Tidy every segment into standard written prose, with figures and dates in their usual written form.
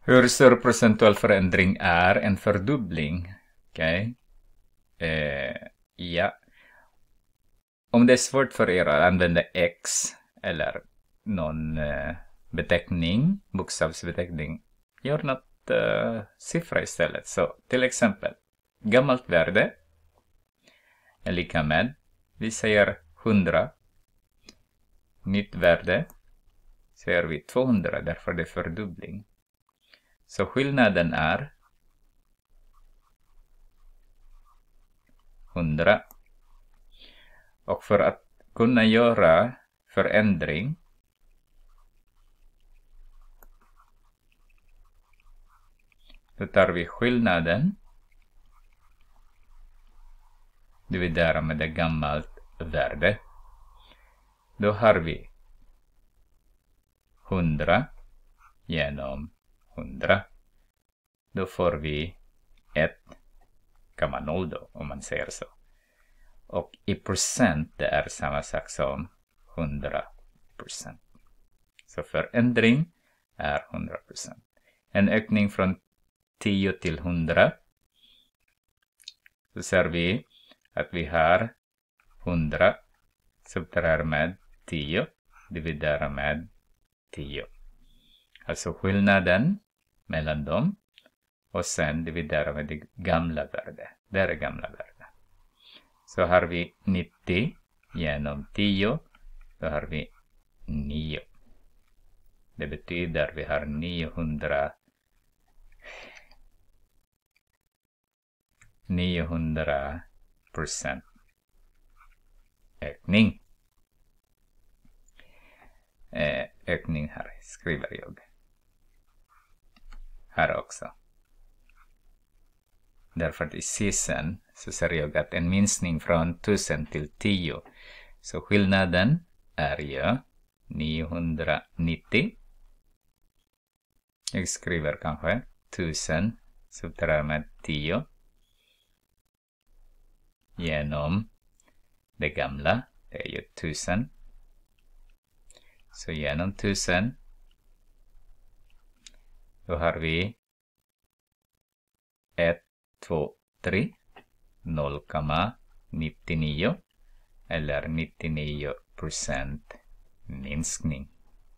Hur stor procentuell förändring är en fördubbling? Okej. Ja. Om det är svårt för er att använda x eller någon beteckning, bokstavsbeteckning, gör något siffra istället. Så till exempel, gammalt värde är lika med, vi säger 100. Nytt värde säger vi 200, därför det är fördubbling. Så skillnaden är 100. Och för att kunna göra förändring då tar vi skillnaden dividerar med det gammalt värde. Då har vi 100 genom 100. Då får vi 1,0 då, om man säger så. Och i procent det är samma sak som 100%. Så förändring är 100%. En ökning från 10 till 100. Så ser vi att vi har 100 subtraherar med 10 dividerar med 10. Alltså skillnaden mellan dem och sen dividerar med det gamla värdet. Det är det gamla värdet. Så har vi 90 genom 10. Då har vi 9. Det betyder vi har 900% ökning. Ökning här skriver jag. Här också. Därför att i season så ser jag att en minskning från 1000 till 10. Så skillnaden är ju 990. Jag skriver kanske 1000 subtraherar med 10 genom det gamla. Det är ju 1000. Så genom 1000 då har vi 1, 2, 3, 0,99 eller 99% minskning.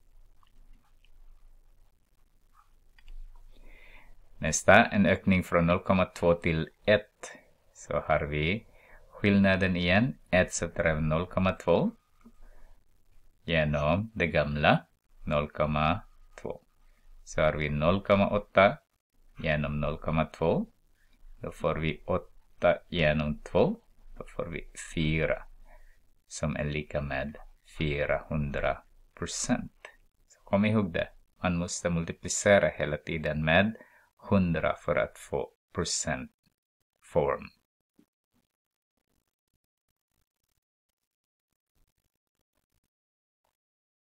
Nästa, en ökning från 0,2 till 1. Så har vi skillnaden igen, 1 subtraherar 0,2 genom det gamla 0,2. Så har vi 0,8 genom 0,2. Då får vi 8 genom 2. Då får vi 4. Som är lika med 400%. Så kom ihåg det. Man måste multiplicera hela tiden med 100 för att få procentform.